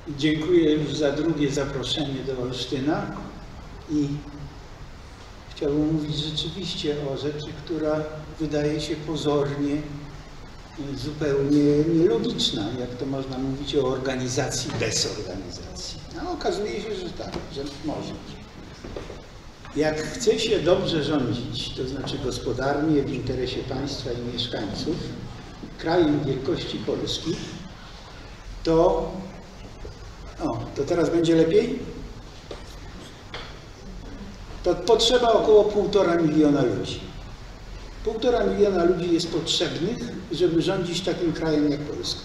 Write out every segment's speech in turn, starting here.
Dziękuję już za drugie zaproszenie do Olsztyna i chciałbym mówić rzeczywiście o rzeczy, która wydaje się pozornie zupełnie nielogiczna, jak to można mówić o organizacji bez organizacji. A okazuje się, że tak, że może. Jak chce się dobrze rządzić, to znaczy gospodarnie, w interesie państwa i mieszkańców, krajem wielkości Polski, to teraz będzie lepiej? To potrzeba około 1,5 miliona ludzi. 1,5 miliona ludzi jest potrzebnych, żeby rządzić takim krajem jak Polska.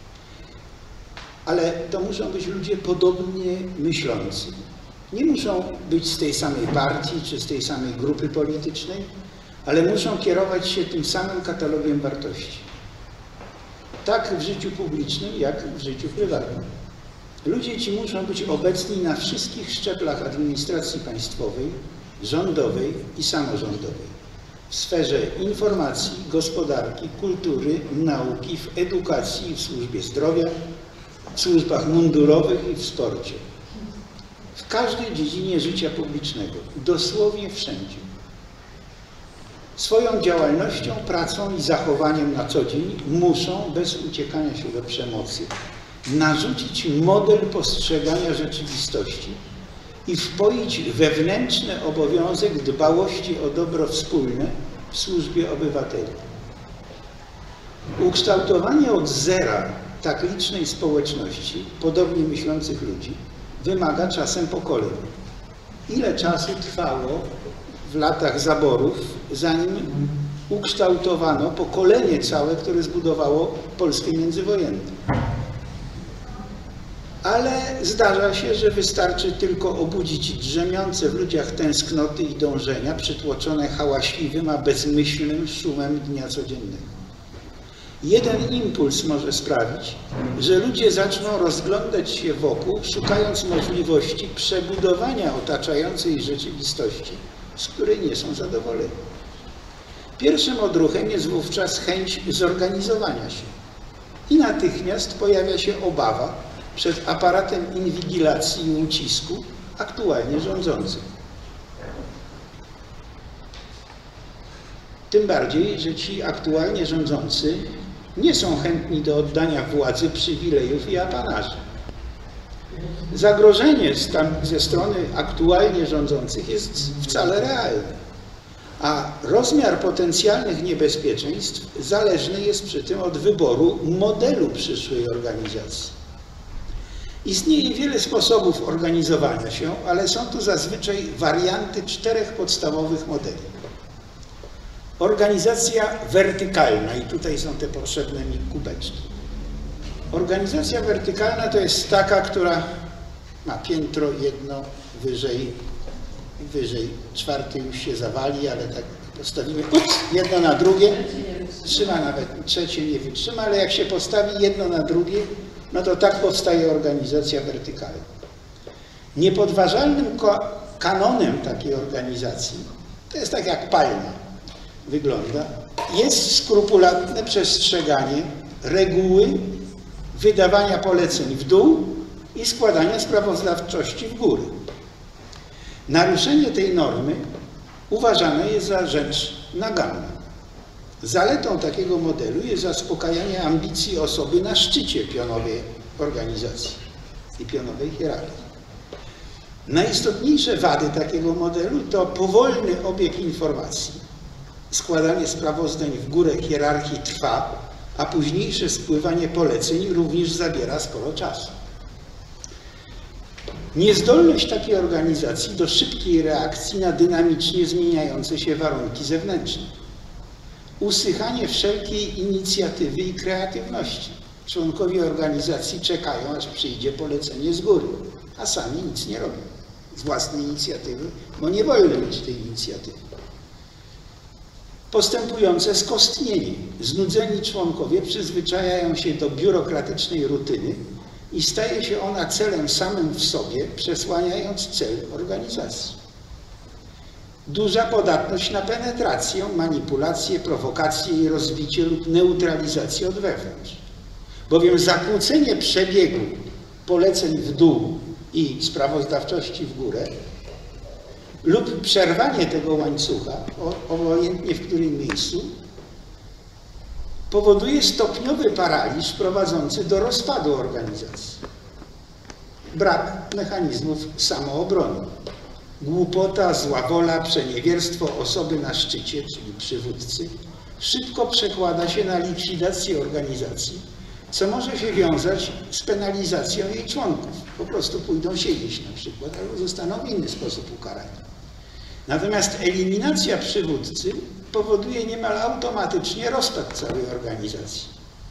Ale to muszą być ludzie podobnie myślący. Nie muszą być z tej samej partii czy z tej samej grupy politycznej, ale muszą kierować się tym samym katalogiem wartości. Tak w życiu publicznym, jak w życiu prywatnym. Ludzie ci muszą być obecni na wszystkich szczeblach administracji państwowej, rządowej i samorządowej. W sferze informacji, gospodarki, kultury, nauki, w edukacji, w służbie zdrowia, w służbach mundurowych i w sporcie. W każdej dziedzinie życia publicznego, dosłownie wszędzie. Swoją działalnością, pracą i zachowaniem na co dzień muszą, bez uciekania się do przemocy, narzucić model postrzegania rzeczywistości i wpoić wewnętrzny obowiązek dbałości o dobro wspólne w służbie obywateli. Ukształtowanie od zera tak licznej społeczności, podobnie myślących ludzi, wymaga czasem pokoleń. Ile czasu trwało w latach zaborów, zanim ukształtowano pokolenie całe, które zbudowało Polskę międzywojenną? Ale zdarza się, że wystarczy tylko obudzić drzemiące w ludziach tęsknoty i dążenia, przytłoczone hałaśliwym, a bezmyślnym szumem dnia codziennego. Jeden impuls może sprawić, że ludzie zaczną rozglądać się wokół, szukając możliwości przebudowania otaczającej rzeczywistości, z której nie są zadowoleni. Pierwszym odruchem jest wówczas chęć zorganizowania się. I natychmiast pojawia się obawa przed aparatem inwigilacji i ucisku aktualnie rządzących. Tym bardziej, że ci aktualnie rządzący nie są chętni do oddania władzy, przywilejów i apanarzy. Zagrożenie ze strony aktualnie rządzących jest wcale realne, a rozmiar potencjalnych niebezpieczeństw zależny jest przy tym od wyboru modelu przyszłej organizacji. Istnieje wiele sposobów organizowania się, ale są to zazwyczaj warianty 4 podstawowych modeli. Organizacja wertykalna, i tutaj są te potrzebne mi kubeczki. Organizacja wertykalna to jest taka, która ma piętro jedno wyżej, 4 już się zawali, ale tak postawimy jedno na drugie, trzyma nawet, 3 nie wytrzyma, ale jak się postawi jedno na drugie, no to tak powstaje organizacja wertykalna. Niepodważalnym kanonem takiej organizacji, to jest tak jak palma wygląda, jest skrupulatne przestrzeganie reguły wydawania poleceń w dół i składania sprawozdawczości w górę. Naruszenie tej normy uważane jest za rzecz naganną. Zaletą takiego modelu jest zaspokajanie ambicji osoby na szczycie pionowej organizacji i pionowej hierarchii. Najistotniejsze wady takiego modelu to powolny obieg informacji. Składanie sprawozdań w górę hierarchii trwa, a późniejsze spływanie poleceń również zabiera sporo czasu. Niezdolność takiej organizacji do szybkiej reakcji na dynamicznie zmieniające się warunki zewnętrzne. Usychanie wszelkiej inicjatywy i kreatywności. Członkowie organizacji czekają, aż przyjdzie polecenie z góry, a sami nic nie robią z własnej inicjatywy, bo nie wolno mieć tej inicjatywy. Postępujące skostnienie. Znudzeni członkowie przyzwyczajają się do biurokratycznej rutyny i staje się ona celem samym w sobie, przesłaniając cel organizacji. Duża podatność na penetrację, manipulację, prowokację i rozbicie lub neutralizację od wewnątrz. Bowiem zakłócenie przebiegu poleceń w dół i sprawozdawczości w górę, lub przerwanie tego łańcucha, obojętnie w którym miejscu, powoduje stopniowy paraliż prowadzący do rozpadu organizacji. Brak mechanizmów samoobrony. Głupota, zła wola, przeniewierstwo osoby na szczycie, czyli przywódcy, szybko przekłada się na likwidację organizacji, co może się wiązać z penalizacją jej członków. Po prostu pójdą siedzieć na przykład, albo zostaną w inny sposób ukarani. Natomiast eliminacja przywódcy powoduje niemal automatycznie rozpad całej organizacji.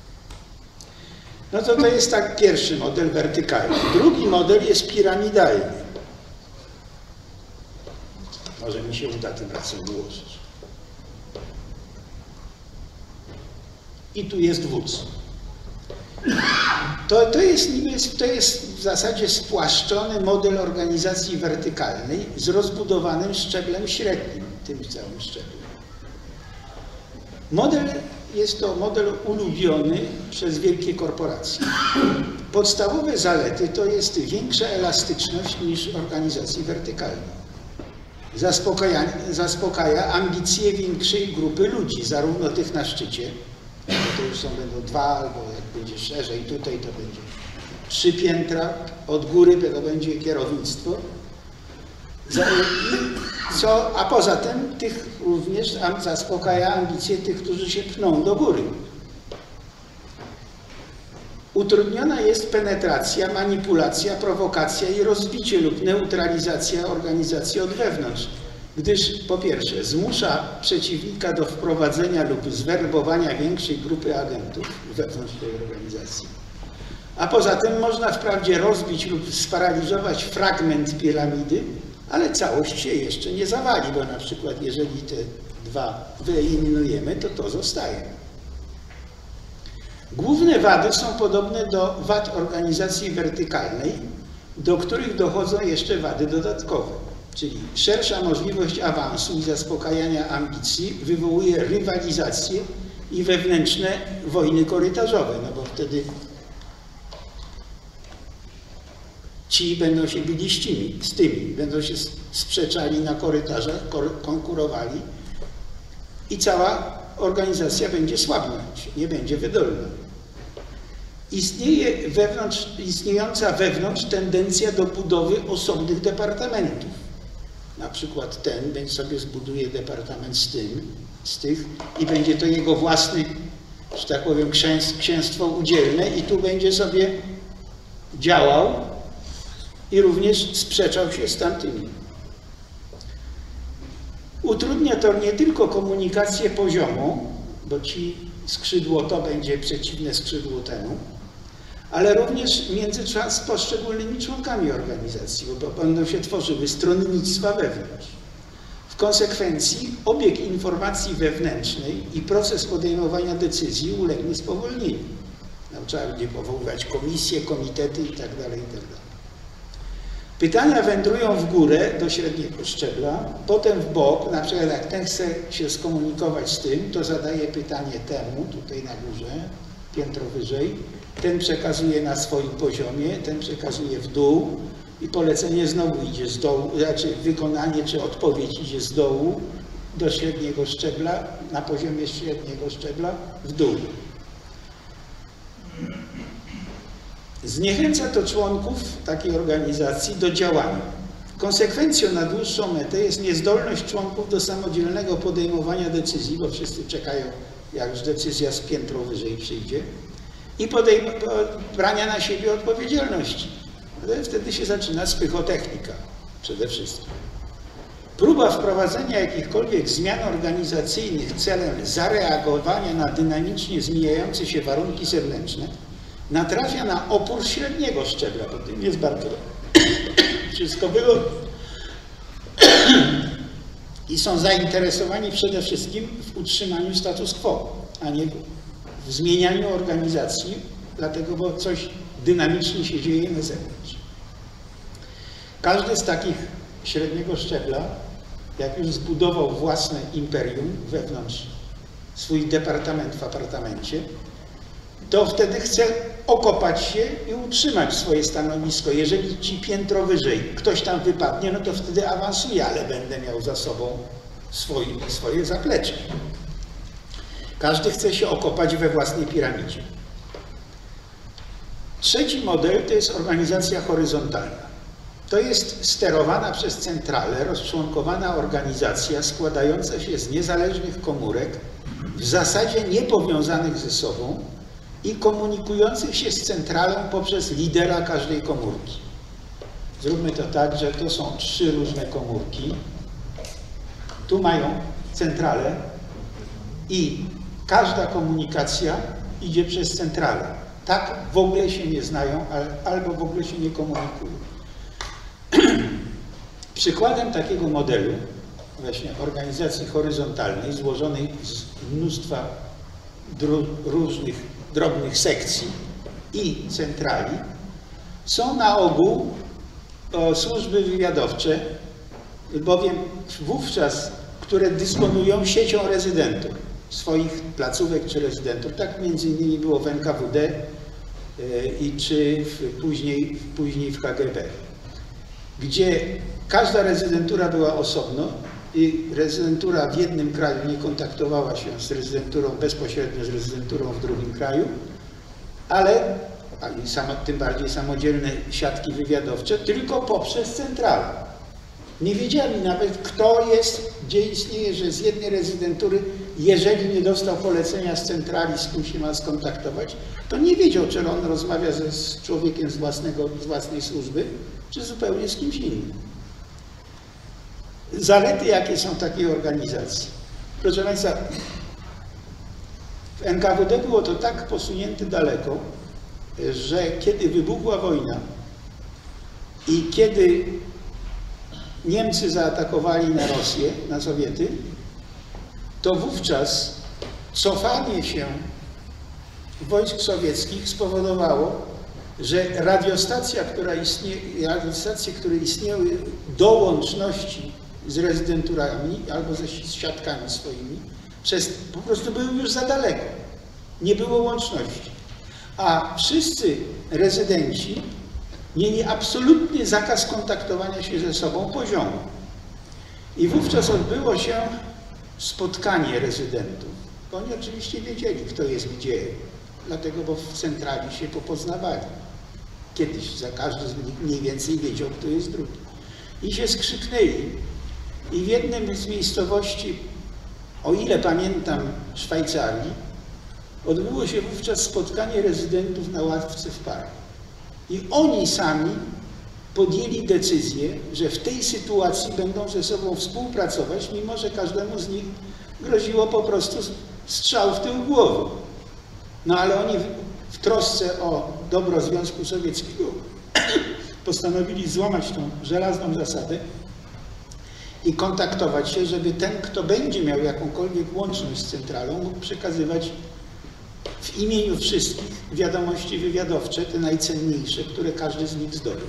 No to jest tak pierwszy model wertykalny. Drugi model jest piramidalny. Może mi się uda tym razem ułożyć. I tu jest wódz. To jest w zasadzie spłaszczony model organizacji wertykalnej z rozbudowanym szczeblem średnim, tym całym szczeblem. Jest to model ulubiony przez wielkie korporacje. Podstawowe zalety to jest większa elastyczność niż organizacji wertykalnej. Zaspokaja ambicje większej grupy ludzi, zarówno tych na szczycie, bo to już będą 2, albo jak będzie szerzej, tutaj to będzie 3 piętra, od góry to będzie kierownictwo. A poza tym tych również zaspokaja ambicje tych, którzy się pchną do góry. Utrudniona jest penetracja, manipulacja, prowokacja i rozbicie lub neutralizacja organizacji od wewnątrz, gdyż po pierwsze zmusza przeciwnika do wprowadzenia lub zwerbowania większej grupy agentów wewnątrz tej organizacji. A poza tym można wprawdzie rozbić lub sparaliżować fragment piramidy, ale całość się jeszcze nie zawali, bo na przykład jeżeli te 2 wyeliminujemy, to zostaje. Główne wady są podobne do wad organizacji wertykalnej, do których dochodzą jeszcze wady dodatkowe, czyli szersza możliwość awansu i zaspokajania ambicji wywołuje rywalizację i wewnętrzne wojny korytarzowe, no bo wtedy ci będą się bili z tymi, będą się sprzeczali na korytarzach, konkurowali i cała organizacja będzie słabnąć, nie będzie wydolna. Istniejąca wewnątrz tendencja do budowy osobnych departamentów. Na przykład ten sobie zbuduje departament z tych i będzie to jego własny, że tak powiem, księstwo udzielne i tu będzie sobie działał i również sprzeczał się z tamtymi. Utrudnia to nie tylko komunikację poziomą, bo skrzydło to będzie przeciwne skrzydłu temu, ale również między poszczególnymi członkami organizacji, bo będą się tworzyły stronnictwa wewnątrz. W konsekwencji obieg informacji wewnętrznej i proces podejmowania decyzji ulegnie spowolnieniu. Trzeba będzie powoływać komisje, komitety itd. Pytania wędrują w górę do średniego szczebla, potem w bok, na przykład jak ten chce się skomunikować z tym, to zadaje pytanie temu, tutaj na górze, piętro wyżej, ten przekazuje na swoim poziomie, ten przekazuje w dół i polecenie znowu idzie z dołu, znaczy wykonanie czy odpowiedź idzie z dołu do średniego szczebla, na poziomie średniego szczebla w dół. Zniechęca to członków takiej organizacji do działania. Konsekwencją na dłuższą metę jest niezdolność członków do samodzielnego podejmowania decyzji, bo wszyscy czekają, jak już decyzja z piętro wyżej przyjdzie, i brania na siebie odpowiedzialności. Ale wtedy się zaczyna spychotechnika przede wszystkim. Próba wprowadzenia jakichkolwiek zmian organizacyjnych celem zareagowania na dynamicznie zmieniające się warunki zewnętrzne natrafia na opór średniego szczebla, bo tym jest bardzo wszystko wygodne. I są zainteresowani przede wszystkim w utrzymaniu status quo, a nie w zmienianiu organizacji, dlatego bo coś dynamicznie się dzieje na zewnątrz. Każdy z takich średniego szczebla, jak już zbudował własne imperium wewnątrz, swój departament w apartamencie, to wtedy chce okopać się i utrzymać swoje stanowisko. Jeżeli ci piętro wyżej ktoś tam wypadnie, no to wtedy awansuje, ale będę miał za sobą swoje zaplecze. Każdy chce się okopać we własnej piramidzie. Trzeci model to jest organizacja horyzontalna. To jest sterowana przez centralę, rozczłonkowana organizacja składająca się z niezależnych komórek, w zasadzie niepowiązanych ze sobą i komunikujących się z centralą poprzez lidera każdej komórki. Zróbmy to tak, że to są 3 różne komórki. Tu mają centralę i każda komunikacja idzie przez centralę. Tak w ogóle się nie znają, albo w ogóle się nie komunikują. Przykładem takiego modelu właśnie organizacji horyzontalnej złożonej z mnóstwa różnych drobnych sekcji i centrali są na ogół służby wywiadowcze, bowiem wówczas, które dysponują siecią rezydentur, swoich placówek czy rezydentur. Tak między innymi było w NKWD czy później w KGB, gdzie każda rezydentura była osobno i rezydentura w jednym kraju nie kontaktowała się z rezydenturą bezpośrednio z rezydenturą w drugim kraju, ale tym bardziej samodzielne siatki wywiadowcze, tylko poprzez centralę. Nie wiedzieli nawet, kto jest, gdzie istnieje, że z jednej rezydentury, jeżeli nie dostał polecenia z centrali, z kim się ma skontaktować, to nie wiedział, czy on rozmawia z człowiekiem z własnej służby, czy zupełnie z kimś innym. Zalety, jakie są takiej organizacji? Proszę Państwa, w NKWD było to tak posunięte daleko, że kiedy wybuchła wojna i kiedy Niemcy zaatakowali na Rosję, na Sowiety, to wówczas cofanie się wojsk sowieckich spowodowało, że radiostacje, które istniały do łączności z rezydenturami albo z siatkami swoimi, po prostu były już za daleko. Nie było łączności. A wszyscy rezydenci mieli absolutny zakaz kontaktowania się ze sobą poziomo. I wówczas odbyło się spotkanie rezydentów. Oni oczywiście wiedzieli, kto jest gdzie, dlatego, bo w centrali się popoznawali. Kiedyś każdy z nich mniej więcej wiedział, kto jest drugi. I się skrzyknęli. I w jednym z miejscowości, o ile pamiętam, Szwajcarii, odbyło się wówczas spotkanie rezydentów na ławce w parku. I oni sami podjęli decyzję, że w tej sytuacji będą ze sobą współpracować, mimo że każdemu z nich groziło po prostu strzał w tył głowy. No ale oni w trosce o dobro Związku Sowieckiego postanowili złamać tą żelazną zasadę i kontaktować się, żeby ten, kto będzie miał jakąkolwiek łączność z centralą, mógł przekazywać w imieniu wszystkich wiadomości wywiadowcze, te najcenniejsze, które każdy z nich zdobył.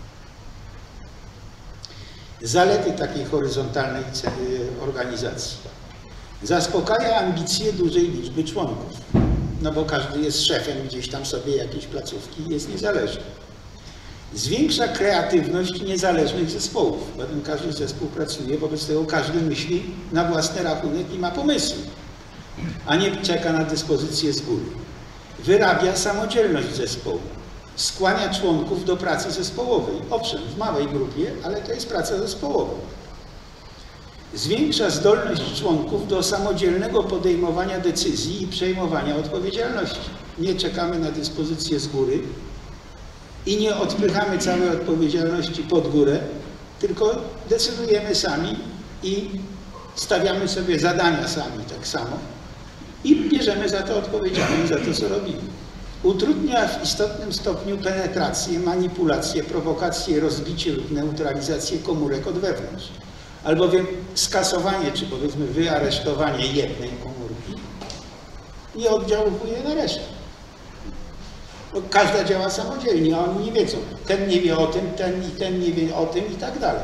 Zalety takiej horyzontalnej organizacji. Zaspokaja ambicje dużej liczby członków, no bo każdy jest szefem gdzieś tam sobie jakiejś placówki i jest niezależny. Zwiększa kreatywność niezależnych zespołów, bowiem każdy zespół pracuje, wobec tego każdy myśli na własny rachunek i ma pomysły, a nie czeka na dyspozycję z góry. Wyrabia samodzielność zespołu, skłania członków do pracy zespołowej. Owszem, w małej grupie, ale to jest praca zespołowa. Zwiększa zdolność członków do samodzielnego podejmowania decyzji i przejmowania odpowiedzialności. Nie czekamy na dyspozycję z góry i nie odpychamy całej odpowiedzialności pod górę, tylko decydujemy sami i stawiamy sobie zadania sami tak samo i bierzemy za to odpowiedzialność, za to, co robimy. Utrudnia w istotnym stopniu penetrację, manipulację, prowokację, rozbicie lub neutralizację komórek od wewnątrz. Albowiem skasowanie, czy powiedzmy wyaresztowanie jednej komórki nie oddziałuje na resztę. Bo każda działa samodzielnie, a oni nie wiedzą. Ten nie wie o tym, ten nie wie o tym i tak dalej.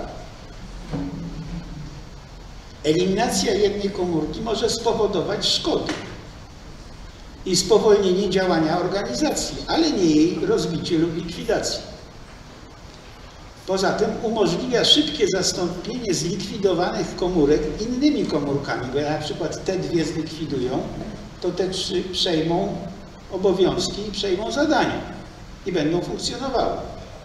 Eliminacja jednej komórki może spowodować szkody. i spowolnienie działania organizacji, ale nie jej rozbicie lub likwidację. Poza tym umożliwia szybkie zastąpienie zlikwidowanych komórek innymi komórkami, bo jak na przykład te dwie zlikwidują, to te trzy przejmą obowiązki i przejmą zadania i będą funkcjonowały.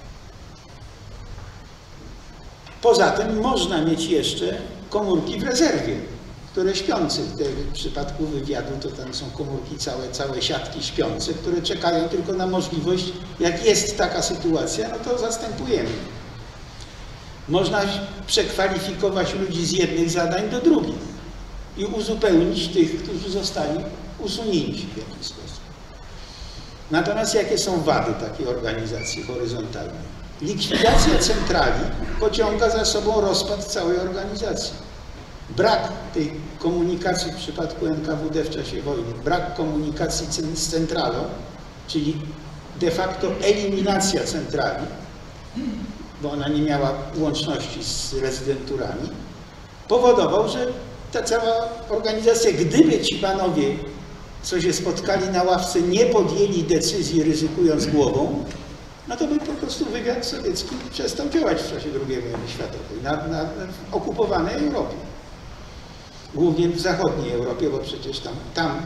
Poza tym można mieć jeszcze komórki w rezerwie, które śpiące. W przypadku wywiadu to tam są komórki, całe siatki śpiące, które czekają tylko na możliwość, jak jest taka sytuacja, no to zastępujemy. Można przekwalifikować ludzi z jednych zadań do drugich i uzupełnić tych, którzy zostali usunięci w jakiś sposób. Natomiast jakie są wady takiej organizacji horyzontalnej? Likwidacja centrali pociąga za sobą rozpad całej organizacji. Brak tej komunikacji w przypadku NKWD w czasie wojny, brak komunikacji z centralą, czyli de facto eliminacja centrali, bo ona nie miała łączności z rezydenturami, powodował, że ta cała organizacja, gdyby ci panowie, co się spotkali na ławce, nie podjęli decyzji ryzykując głową, no to by po prostu wywiad sowiecki przestał działać w czasie II wojny światowej na okupowanej Europie. Głównie w zachodniej Europie, bo przecież tam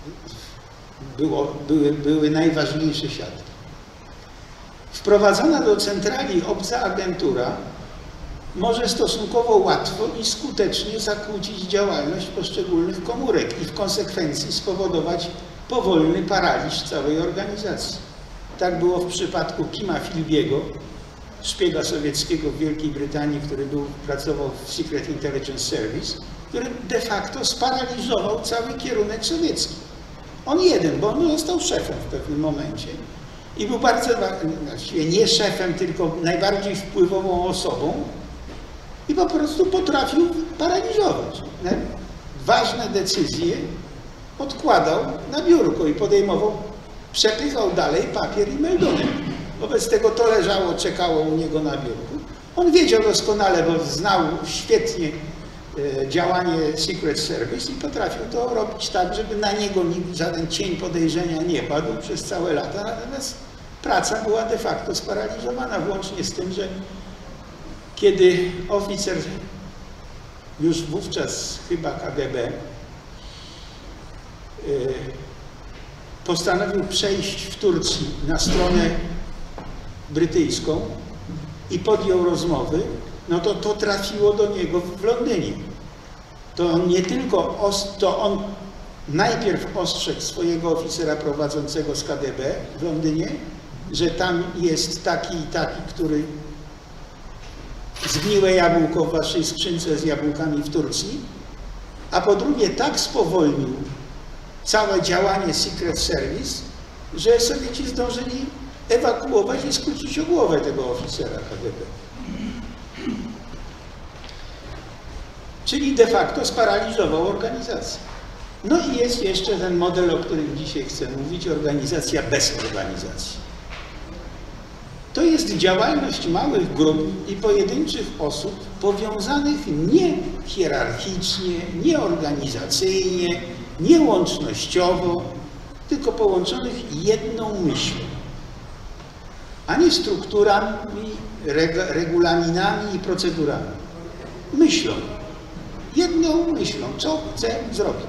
były najważniejsze siatki. Wprowadzona do centrali obca agentura może stosunkowo łatwo i skutecznie zakłócić działalność poszczególnych komórek i w konsekwencji spowodować powolny paraliż całej organizacji. Tak było w przypadku Kima Philby'ego, szpiega sowieckiego w Wielkiej Brytanii, który pracował w Secret Intelligence Service, który de facto sparaliżował cały kierunek sowiecki. On jeden, bo on został szefem w pewnym momencie i był bardzo, właściwie nie szefem, tylko najbardziej wpływową osobą i po prostu potrafił paraliżować. Ważne decyzje odkładał na biurko i podejmował, przepychał dalej papier i meldunek. Wobec tego to leżało, czekało u niego na biurku. On wiedział doskonale, bo znał świetnie działanie Secret Service i potrafił to robić tak, żeby na niego żaden cień podejrzenia nie padł przez całe lata. Natomiast praca była de facto sparaliżowana, włącznie z tym, że kiedy oficer, już wówczas chyba KGB, postanowił przejść w Turcji na stronę brytyjską i podjął rozmowy, no to trafiło do niego w Londynie. To on nie tylko, on najpierw ostrzegł swojego oficera prowadzącego z KGB w Londynie, że tam jest taki i taki, który zgniłe jabłko w waszej skrzynce z jabłkami w Turcji, a po drugie tak spowolnił całe działanie Secret Service, że Sowieci zdążyli ewakuować i skrócić o głowę tego oficera KGB. Czyli de facto sparaliżował organizację. No i jest jeszcze ten model, o którym dzisiaj chcę mówić, organizacja bez organizacji. To jest działalność małych grup i pojedynczych osób powiązanych nie hierarchicznie, nie organizacyjnie, nie łącznościowo, tylko połączonych jedną myślą, a nie strukturami, regulaminami i procedurami. Myślą. Jedną myślą, co chce zrobić.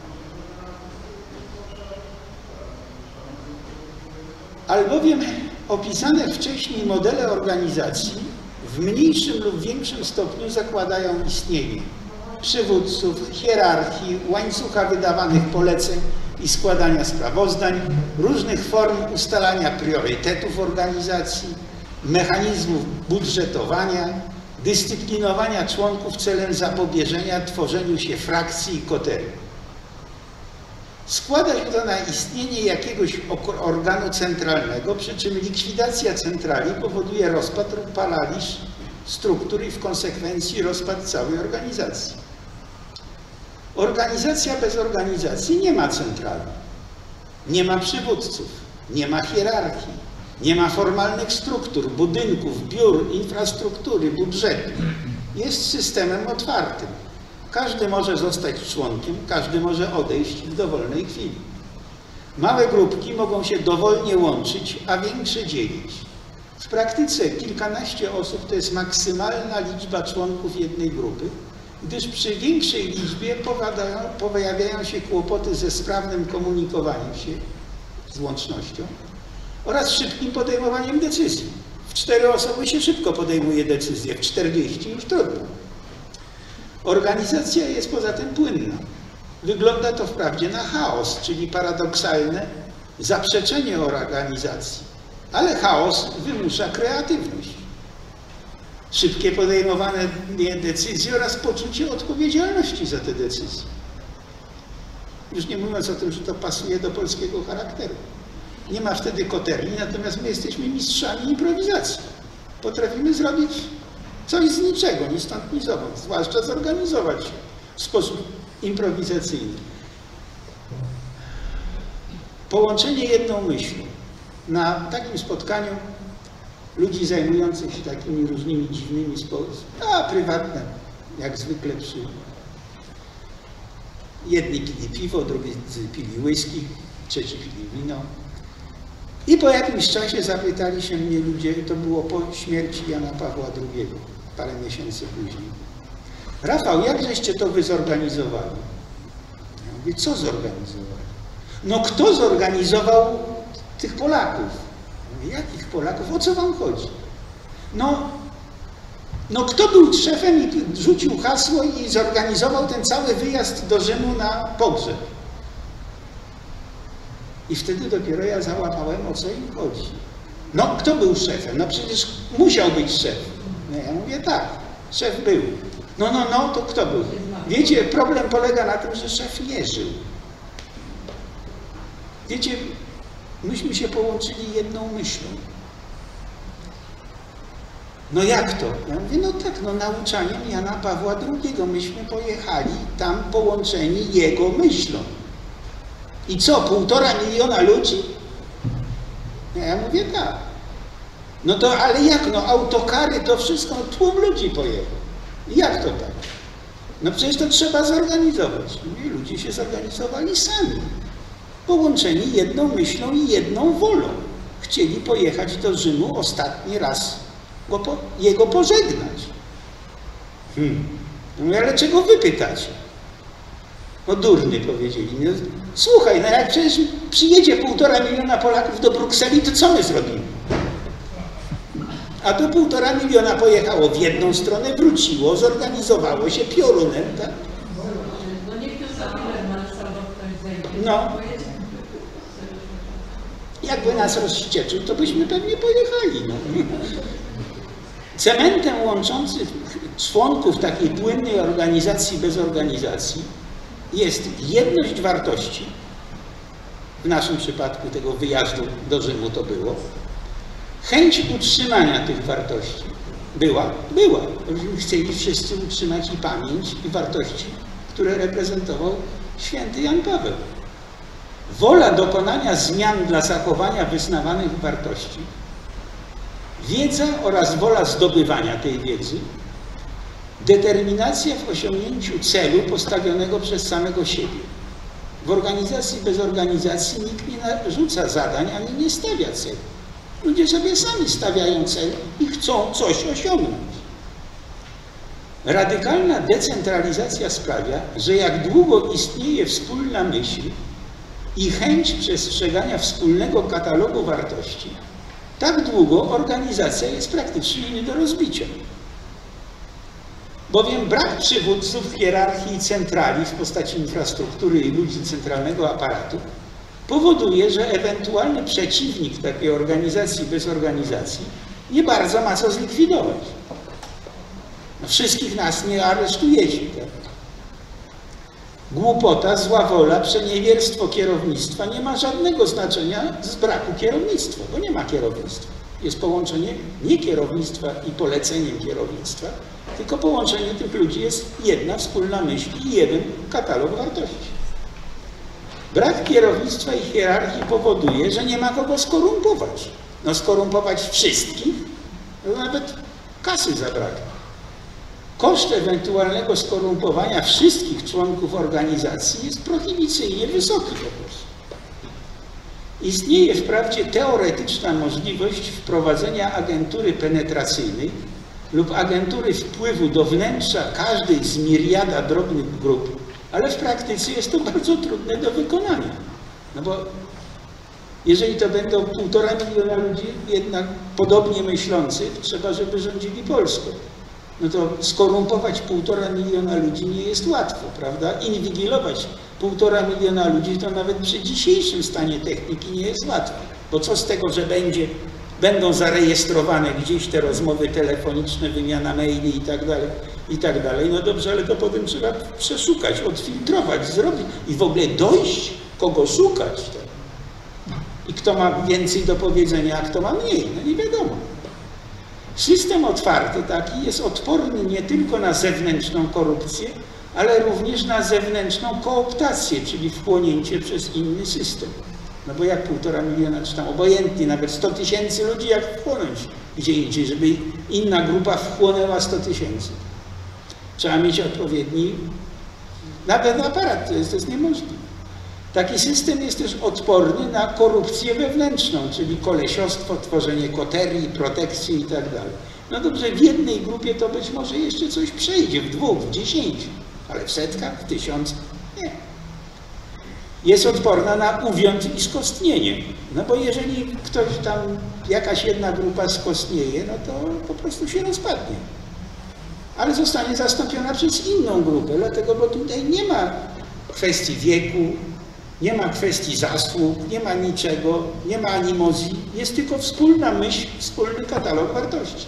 Albowiem opisane wcześniej modele organizacji w mniejszym lub większym stopniu zakładają istnienie przywódców, hierarchii, łańcucha wydawanych poleceń i składania sprawozdań, różnych form ustalania priorytetów organizacji, mechanizmów budżetowania, dyscyplinowania członków celem zapobieżenia tworzeniu się frakcji i kotery. Składa się to na istnienie jakiegoś organu centralnego, przy czym likwidacja centrali powoduje rozpad lub paraliż struktur i w konsekwencji rozpad całej organizacji. Organizacja bez organizacji nie ma centrali, nie ma przywódców, nie ma hierarchii, nie ma formalnych struktur, budynków, biur, infrastruktury, budżetu. Jest systemem otwartym. Każdy może zostać członkiem, każdy może odejść w dowolnej chwili. Małe grupki mogą się dowolnie łączyć, a większe dzielić. W praktyce kilkanaście osób to jest maksymalna liczba członków jednej grupy, gdyż przy większej liczbie pojawiają się kłopoty ze sprawnym komunikowaniem się, z łącznością oraz szybkim podejmowaniem decyzji. W 4 osoby się szybko podejmuje decyzję, w 40 już trudno. Organizacja jest poza tym płynna. Wygląda to wprawdzie na chaos, czyli paradoksalne zaprzeczenie organizacji, ale chaos wymusza kreatywność, szybkie podejmowane decyzje oraz poczucie odpowiedzialności za te decyzje. Już nie mówiąc o tym, że to pasuje do polskiego charakteru. Nie ma wtedy koterii, natomiast my jesteśmy mistrzami improwizacji. Potrafimy zrobić coś z niczego, ni stąd, ni zowąd, zwłaszcza zorganizować się w sposób improwizacyjny. Połączenie jedną myślą. Na takim spotkaniu ludzi zajmujących się takimi różnymi dziwnymi sprawami, prywatne, jak zwykle jedni pili piwo, drudzy pili whisky, trzeci pili wino. I po jakimś czasie zapytali się mnie ludzie, to było po śmierci Jana Pawła II, parę miesięcy później. Rafał, jak żeście to wy zorganizowali? Ja mówię, co zorganizowali? No kto zorganizował tych Polaków? Ja mówię, jakich Polaków? O co wam chodzi? No kto był szefem i rzucił hasło i zorganizował ten cały wyjazd do Rzymu na pogrzeb? I wtedy dopiero ja załapałem, o co im chodzi. No, kto był szefem? No przecież musiał być szef. No ja mówię, tak, szef był. No, to kto był? Wiecie, problem polega na tym, że szef nie żył. Wiecie, myśmy się połączyli jedną myślą. No jak to? Ja mówię, no tak, no nauczaniem Jana Pawła II. Myśmy pojechali tam połączeni jego myślą. I co, 1,5 miliona ludzi? Ja mówię, tak. No to, ale jak, no autokary, to wszystko, tłum ludzi pojechał. Jak to tak? No przecież to trzeba zorganizować. I ludzie się zorganizowali sami. Połączeni jedną myślą i jedną wolą. Chcieli pojechać do Rzymu ostatni raz jego pożegnać. No ale czego wy pytacie? No durny, powiedzieli. No, słuchaj, no jak przecież przyjedzie 1,5 miliona Polaków do Brukseli, to co my zrobimy? A to 1,5 miliona pojechało w jedną stronę, wróciło, zorganizowało się piorunem, tak? No niech to za ktoś zajdzie. No. Jakby nas rozścieczył, to byśmy pewnie pojechali. No. Cementem łączącym członków takiej płynnej organizacji bez organizacji jest jedność wartości. W naszym przypadku tego wyjazdu do Rzymu to było. Chęć utrzymania tych wartości była. Myśmy chcieli wszyscy utrzymać i pamięć, i wartości, które reprezentował święty Jan Paweł. Wola dokonania zmian dla zachowania wyznawanych wartości, wiedza oraz wola zdobywania tej wiedzy, determinacja w osiągnięciu celu postawionego przez samego siebie. W organizacji bez organizacji nikt nie narzuca zadań, ani nie stawia celu. Ludzie sobie sami stawiają cel i chcą coś osiągnąć. Radykalna decentralizacja sprawia, że jak długo istnieje wspólna myśl i chęć przestrzegania wspólnego katalogu wartości, tak długo organizacja jest praktycznie nie do rozbicia. Bowiem brak przywódców w hierarchii centrali w postaci infrastruktury i ludzi centralnego aparatu powoduje, że ewentualny przeciwnik takiej organizacji bez organizacji nie bardzo ma co zlikwidować. No, wszystkich nas nie aresztujecie. Tak? Głupota, zła wola, przeniewierstwo kierownictwa nie ma żadnego znaczenia z braku kierownictwa, bo nie ma kierownictwa. Jest połączenie nie kierownictwa i poleceniem kierownictwa, tylko połączenie tych ludzi jest jedna wspólna myśl i jeden katalog wartości. Brak kierownictwa i hierarchii powoduje, że nie ma kogo skorumpować. No skorumpować wszystkich, to nawet kasy zabraknie. Koszt ewentualnego skorumpowania wszystkich członków organizacji jest prohibicyjnie wysoki po prostu. Istnieje wprawdzie teoretyczna możliwość wprowadzenia agentury penetracyjnej lub agentury wpływu do wnętrza każdej z miriada drobnych grup, ale w praktyce jest to bardzo trudne do wykonania. No bo jeżeli to będą 1,5 miliona ludzi, jednak podobnie myślących, trzeba, żeby rządzili Polską. No to skorumpować 1,5 miliona ludzi nie jest łatwo, prawda? Inwigilować 1,5 miliona ludzi to nawet przy dzisiejszym stanie techniki nie jest łatwo. Bo co z tego, że będą zarejestrowane gdzieś te rozmowy telefoniczne, wymiana maili i tak dalej. No dobrze, ale to potem trzeba przeszukać, odfiltrować, zrobić i w ogóle dojść, kogo szukać. I kto ma więcej do powiedzenia, a kto ma mniej, no nie wiadomo. System otwarty taki jest odporny nie tylko na zewnętrzną korupcję, ale również na zewnętrzną kooptację, czyli wchłonięcie przez inny system. No bo jak 1,5 miliona, czy tam obojętnie, nawet 100 000 ludzi, jak wchłonąć gdzie indziej, żeby inna grupa wchłonęła 100 000. Trzeba mieć odpowiedni, nawet aparat, to jest niemożliwe. Taki system jest też odporny na korupcję wewnętrzną, czyli kolesiostwo, tworzenie koterii, protekcje i tak dalej. No dobrze, w jednej grupie to być może jeszcze coś przejdzie, w 2, w 10, ale w setkach, w 1000 nie. Jest odporna na uwiąd i skostnienie. No bo jeżeli ktoś tam, jakaś jedna grupa skostnieje, no to po prostu się rozpadnie. Ale zostanie zastąpiona przez inną grupę, dlatego, bo tutaj nie ma kwestii wieku, nie ma kwestii zasług, nie ma niczego, nie ma animozji, jest tylko wspólna myśl, wspólny katalog wartości.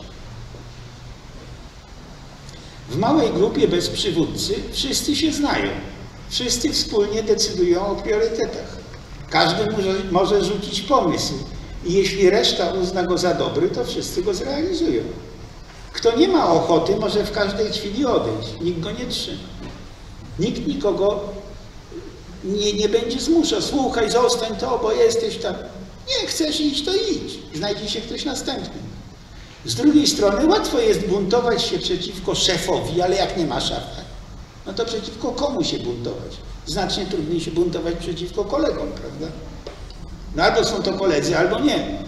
W małej grupie bez przywódcy wszyscy się znają, wszyscy wspólnie decydują o priorytetach. Każdy może rzucić pomysł i jeśli reszta uzna go za dobry, to wszyscy go zrealizują. Kto nie ma ochoty, może w każdej chwili odejść, nikt go nie trzyma. Nikt nikogo nie będzie zmuszał, słuchaj, zostań to, bo jesteś tam. Nie, chcesz iść, to idź. Znajdzie się ktoś następny. Z drugiej strony łatwo jest buntować się przeciwko szefowi, ale jak nie ma szefa, no to przeciwko komu się buntować? Znacznie trudniej się buntować przeciwko kolegom, prawda? No albo są to koledzy, albo nie.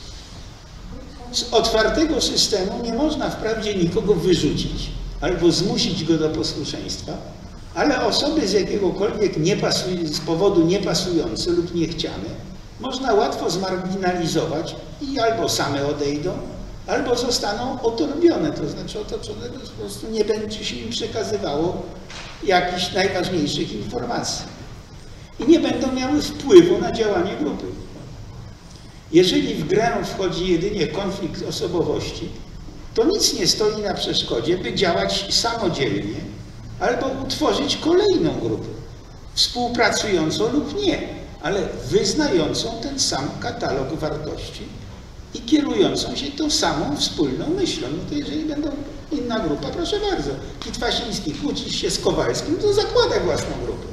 Z otwartego systemu nie można wprawdzie nikogo wyrzucić albo zmusić go do posłuszeństwa, ale osoby z jakiegokolwiek z powodu niepasujące lub niechciane można łatwo zmarginalizować i albo same odejdą, albo zostaną otorbione, to znaczy otoczone, po prostu nie będzie się im przekazywało jakichś najważniejszych informacji i nie będą miały wpływu na działanie grupy. Jeżeli w grę wchodzi jedynie konflikt osobowości, to nic nie stoi na przeszkodzie, by działać samodzielnie albo utworzyć kolejną grupę, współpracującą lub nie, ale wyznającą ten sam katalog wartości i kierującą się tą samą wspólną myślą. No to jeżeli będą inna grupa, proszę bardzo, Kit Wasiński, kłócisz się z Kowalskim, to zakładaj własną grupę.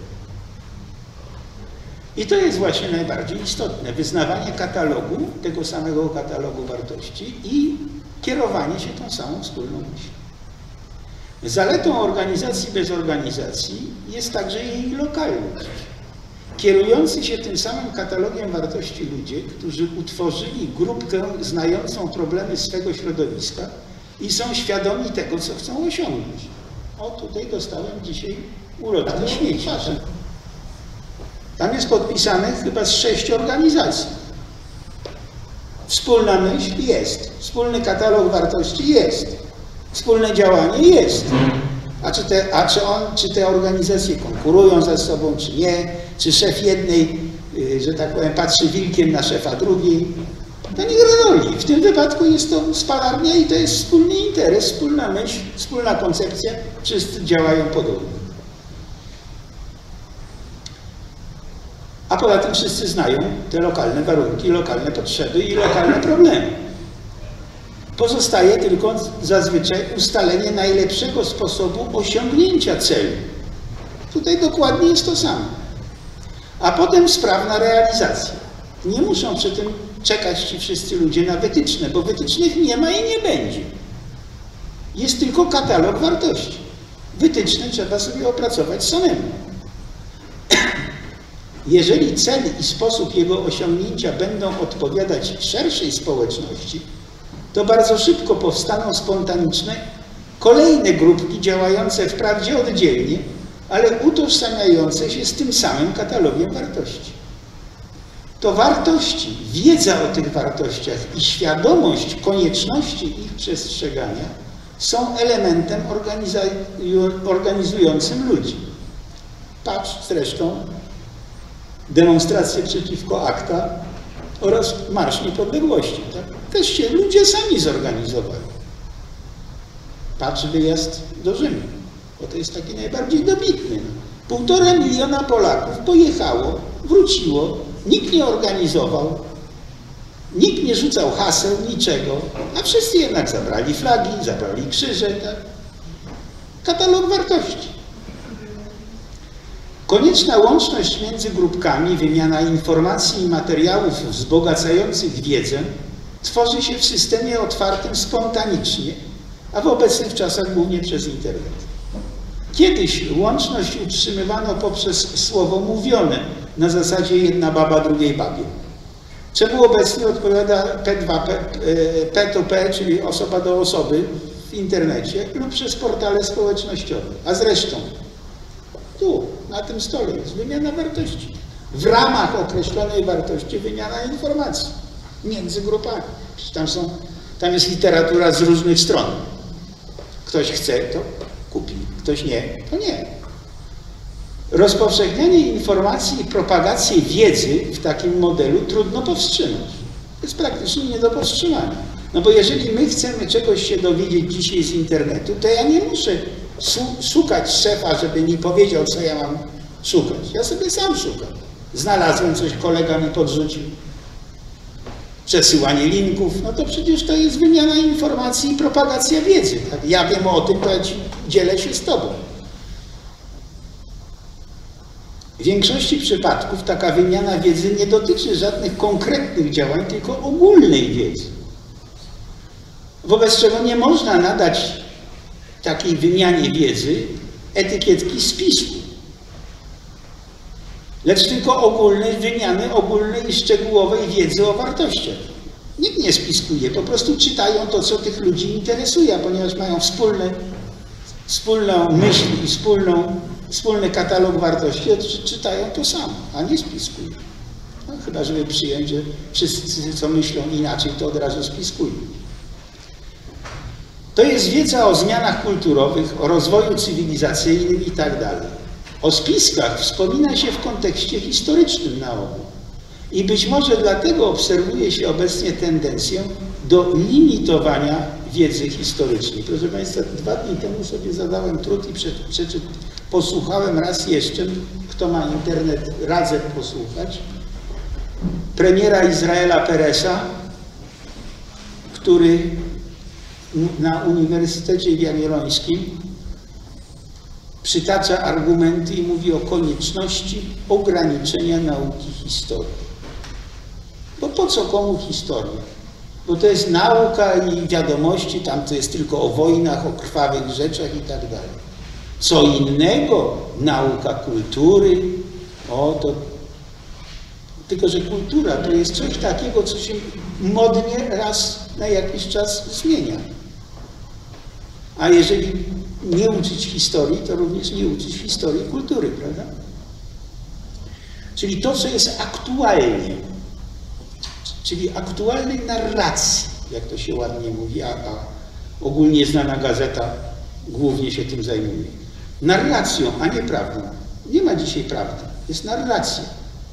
I to jest właśnie najbardziej istotne, wyznawanie katalogu, tego samego katalogu wartości i kierowanie się tą samą wspólną myślą. Zaletą organizacji bez organizacji jest także jej lokalność. Kierujący się tym samym katalogiem wartości ludzie, którzy utworzyli grupkę znającą problemy swego środowiska i są świadomi tego, co chcą osiągnąć. O, tutaj dostałem dzisiaj ulotki śmieci. Tam jest podpisanych chyba z 6 organizacji. Wspólna myśl jest, wspólny katalog wartości jest, wspólne działanie jest. Czy te organizacje konkurują ze sobą, czy nie? Czy szef jednej, że tak powiem, patrzy wilkiem na szefa drugiej? To nie gra roli. W tym wypadku jest to spalarnia i to jest wspólny interes, wspólna myśl, wspólna koncepcja. Wszyscy działają podobnie. A poza tym wszyscy znają te lokalne warunki, lokalne potrzeby i lokalne problemy. Pozostaje tylko zazwyczaj ustalenie najlepszego sposobu osiągnięcia celu. Tutaj dokładnie jest to samo. A potem sprawna realizacja. Nie muszą przy tym czekać ci wszyscy ludzie na wytyczne, bo wytycznych nie ma i nie będzie. Jest tylko katalog wartości. Wytyczne trzeba sobie opracować samemu. Jeżeli cel i sposób jego osiągnięcia będą odpowiadać szerszej społeczności, to bardzo szybko powstaną spontaniczne kolejne grupki działające wprawdzie oddzielnie, ale utożsamiające się z tym samym katalogiem wartości. To wartości, wiedza o tych wartościach i świadomość konieczności ich przestrzegania są elementem organizującym ludzi. Patrz zresztą demonstracje przeciwko ACTA oraz Marsz Niepodległości. Tak? Też się ludzie sami zorganizowali. Patrz wyjazd do Rzymu, bo to jest taki najbardziej dobitny. 1,5 miliona Polaków pojechało, wróciło, nikt nie organizował, nikt nie rzucał haseł, niczego, a wszyscy jednak zabrali flagi, zabrali krzyże. Tak? Katalog wartości. Konieczna łączność między grupkami, wymiana informacji i materiałów wzbogacających wiedzę tworzy się w systemie otwartym spontanicznie, a w obecnych czasach głównie przez internet. Kiedyś łączność utrzymywano poprzez słowo mówione, na zasadzie jedna baba drugiej babie. Czemu obecnie odpowiada P2P, czyli osoba do osoby w internecie lub przez portale społecznościowe. A zresztą tu, na tym stole jest wymiana wartości. W ramach określonej wartości wymiana informacji między grupami. Tam jest literatura z różnych stron. Ktoś chce, to kupi. Ktoś nie, to nie. Rozpowszechnianie informacji i propagację wiedzy w takim modelu trudno powstrzymać. To jest praktycznie nie do powstrzymania. No bo jeżeli my chcemy czegoś się dowiedzieć dzisiaj z internetu, to ja nie muszę szukać szefa, żeby mi powiedział, co ja mam szukać. Ja sobie sam szukam. Znalazłem coś, kolega mi podrzucił. Przesyłanie linków, no to przecież to jest wymiana informacji i propagacja wiedzy. Tak? Ja wiem o tym, to ja dzielę się z tobą. W większości przypadków taka wymiana wiedzy nie dotyczy żadnych konkretnych działań, tylko ogólnej wiedzy. Wobec czego nie można nadać takiej wymianie wiedzy etykietki spisku, lecz tylko ogólnej wymiany ogólnej i szczegółowej wiedzy o wartościach. Nikt nie spiskuje, po prostu czytają to, co tych ludzi interesuje, ponieważ mają wspólną myśl i wspólny katalog wartości, czytają to samo, a nie spiskują. No, chyba, żeby przyjąć, że wszyscy, co myślą inaczej, to od razu spiskują. To jest wiedza o zmianach kulturowych, o rozwoju cywilizacyjnym i tak dalej. O spiskach wspomina się w kontekście historycznym na ogół. I być może dlatego obserwuje się obecnie tendencję do limitowania wiedzy historycznej. Proszę Państwa, 2 dni temu sobie zadałem trud i posłuchałem raz jeszcze, kto ma internet, radzę posłuchać, premiera Izraela Peresa, który na Uniwersytecie Jagiellońskim przytacza argumenty i mówi o konieczności ograniczenia nauki historii. Bo po co komu historia? Bo to jest nauka i wiadomości, tam to jest tylko o wojnach, o krwawych rzeczach i tak dalej. Co innego nauka kultury, tylko że kultura to jest coś takiego, co się modnie raz na jakiś czas zmienia. A jeżeli nie uczyć historii, to również nie uczyć historii kultury, prawda? Czyli to, co jest aktualnie, czyli aktualnej narracji, jak to się ładnie mówi, a ogólnie znana gazeta głównie się tym zajmuje. Narracją, a nie prawdą. Nie ma dzisiaj prawdy, jest narracja.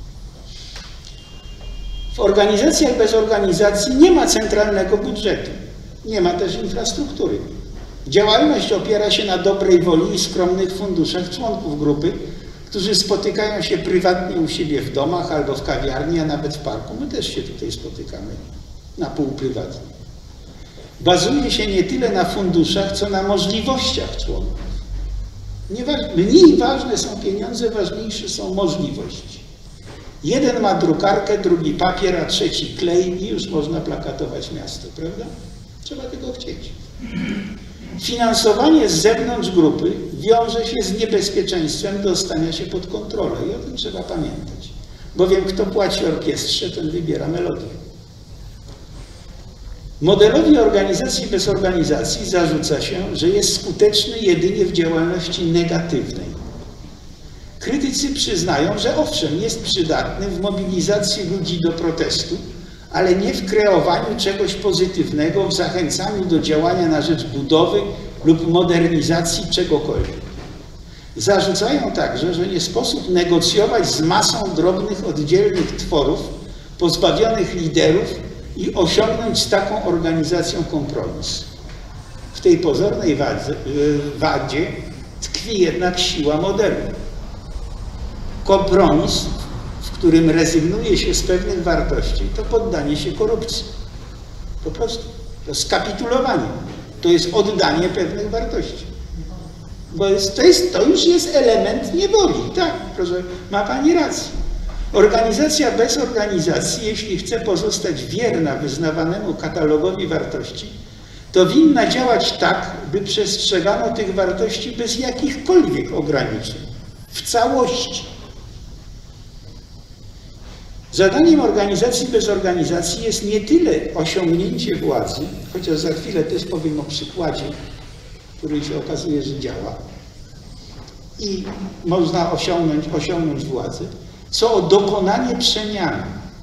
W organizacjach bez organizacji nie ma centralnego budżetu, nie ma też infrastruktury. Działalność opiera się na dobrej woli i skromnych funduszach członków grupy, którzy spotykają się prywatnie u siebie w domach albo w kawiarni, a nawet w parku. My też się tutaj spotykamy na pół prywatnie. Bazuje się nie tyle na funduszach, co na możliwościach członków. Mniej ważne są pieniądze, ważniejsze są możliwości. Jeden ma drukarkę, drugi papier, a trzeci klej i już można plakatować miasto, prawda? Trzeba tego chcieć. Finansowanie z zewnątrz grupy wiąże się z niebezpieczeństwem dostania się pod kontrolę i o tym trzeba pamiętać. bowiem kto płaci orkiestrze, ten wybiera melodię. Modelowi organizacji bez organizacji zarzuca się, że jest skuteczny jedynie w działalności negatywnej. Krytycy przyznają, że owszem, jest przydatny w mobilizacji ludzi do protestu, ale nie w kreowaniu czegoś pozytywnego, w zachęcaniu do działania na rzecz budowy lub modernizacji czegokolwiek. Zarzucają także, że nie sposób negocjować z masą drobnych, oddzielnych tworów, pozbawionych liderów i osiągnąć z taką organizacją kompromis. W tej pozornej wadzie tkwi jednak siła modelu. Kompromis, w którym rezygnuje się z pewnych wartości, to poddanie się korupcji. Po prostu. To skapitulowanie. To jest oddanie pewnych wartości. Bo to już jest element niewoli. Tak, proszę, ma Pani rację. Organizacja bez organizacji, jeśli chce pozostać wierna wyznawanemu katalogowi wartości, to winna działać tak, by przestrzegano tych wartości bez jakichkolwiek ograniczeń. W całości. Zadaniem organizacji bez organizacji jest nie tyle osiągnięcie władzy, chociaż za chwilę też powiem o przykładzie, który się okazuje, że działa i można osiągnąć władzę, co o dokonanie przemiany.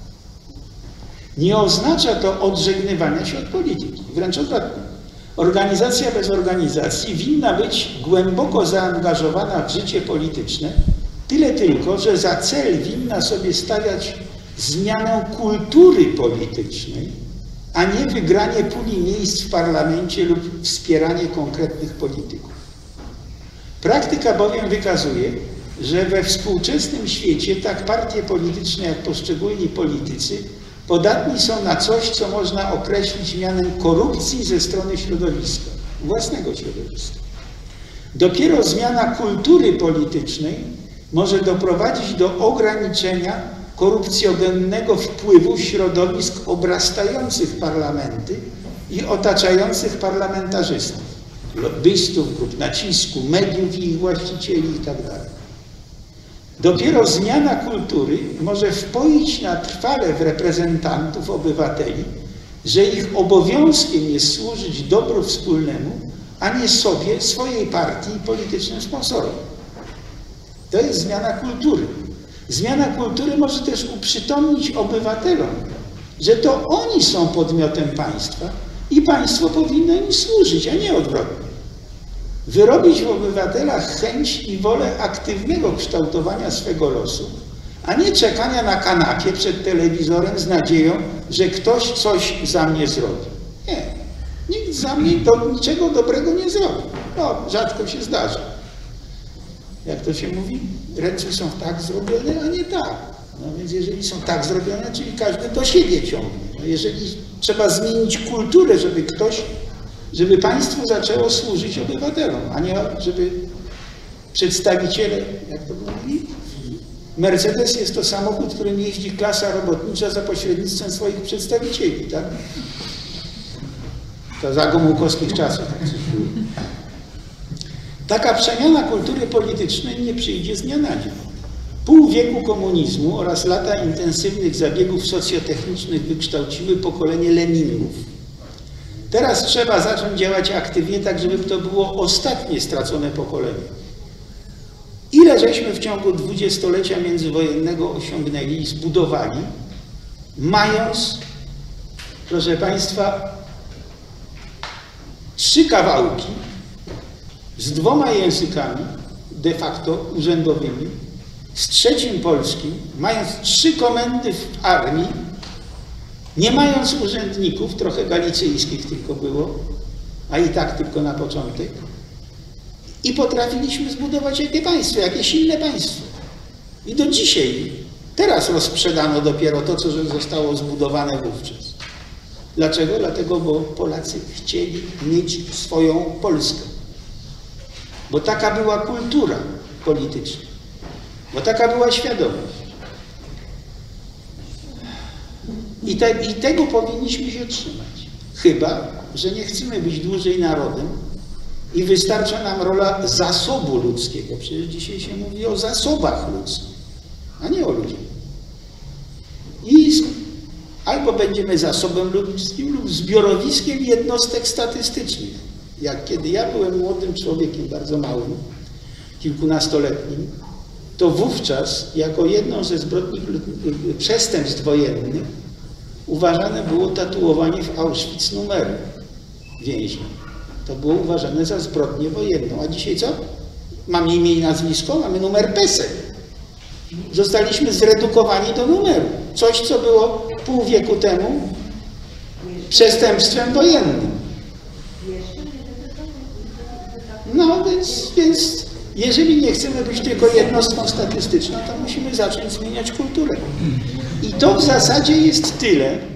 Nie oznacza to odżegnywania się od polityki, wręcz odwrotnie. Organizacja bez organizacji winna być głęboko zaangażowana w życie polityczne, tyle tylko, że za cel winna sobie stawiać zmianę kultury politycznej, a nie wygranie puli miejsc w parlamencie lub wspieranie konkretnych polityków. Praktyka bowiem wykazuje, że we współczesnym świecie tak partie polityczne jak poszczególni politycy podatni są na coś, co można określić mianem korupcji ze strony środowiska, własnego środowiska. Dopiero zmiana kultury politycznej może doprowadzić do ograniczenia korupcjogennego wpływu środowisk obrastających parlamenty i otaczających parlamentarzystów, lobbystów, grup nacisku, mediów i ich właścicieli itd. Dopiero zmiana kultury może wpoić na trwale w reprezentantów obywateli, że ich obowiązkiem jest służyć dobru wspólnemu, a nie sobie, swojej partii i politycznym sponsorom. To jest zmiana kultury. Zmiana kultury może też uprzytomnić obywatelom, że to oni są podmiotem państwa i państwo powinno im służyć, a nie odwrotnie. Wyrobić w obywatelach chęć i wolę aktywnego kształtowania swego losu, a nie czekania na kanapie przed telewizorem z nadzieją, że ktoś coś za mnie zrobi. Nie, nikt za mnie niczego dobrego nie zrobi. No, rzadko się zdarza. Jak to się mówi? Ręce są tak zrobione, a nie tak. No więc jeżeli są tak zrobione, czyli każdy do siebie ciągnie. No jeżeli trzeba zmienić kulturę, żeby państwo zaczęło służyć obywatelom, a nie żeby przedstawiciele, jak to mówili? Mercedes jest to samochód, którym jeździ klasa robotnicza za pośrednictwem swoich przedstawicieli, tak? To za Gomułkowskich czasów. Taka przemiana kultury politycznej nie przyjdzie z dnia na dzień. Pół wieku komunizmu oraz lata intensywnych zabiegów socjotechnicznych wykształciły pokolenie lemmingów. Teraz trzeba zacząć działać aktywnie, tak żeby to było ostatnie stracone pokolenie. Ile żeśmy w ciągu dwudziestolecia międzywojennego osiągnęli i zbudowali, mając, proszę Państwa, 3 kawałki z 2 językami de facto urzędowymi, z 3 polskim, mając 3 komendy w armii, nie mając urzędników, trochę galicyjskich tylko było, a i tak tylko na początek, i potrafiliśmy zbudować jakie państwo, jakie silne państwo. I do dzisiaj, teraz rozprzedano dopiero to, co zostało zbudowane wówczas. Dlaczego? Dlatego, bo Polacy chcieli mieć swoją Polskę. Bo taka była kultura polityczna. Bo taka była świadomość. I tego powinniśmy się trzymać. Chyba że nie chcemy być dłużej narodem i wystarcza nam rola zasobu ludzkiego. Przecież dzisiaj się mówi o zasobach ludzkich, a nie o ludziach. I albo będziemy zasobem ludzkim lub zbiorowiskiem jednostek statystycznych. Jak kiedy ja byłem młodym człowiekiem, bardzo małym, kilkunastoletnim, to wówczas jako jedną ze zbrodni przestępstw wojennych uważane było tatuowanie w Auschwitz numeru więźnia. To było uważane za zbrodnię wojenną. A dzisiaj co? Mamy imię i nazwisko, mamy numer PESEL. Zostaliśmy zredukowani do numeru. Coś, co było pół wieku temu przestępstwem wojennym. No więc jeżeli nie chcemy być tylko jednostką statystyczną, to musimy zacząć zmieniać kulturę. I to w zasadzie jest tyle,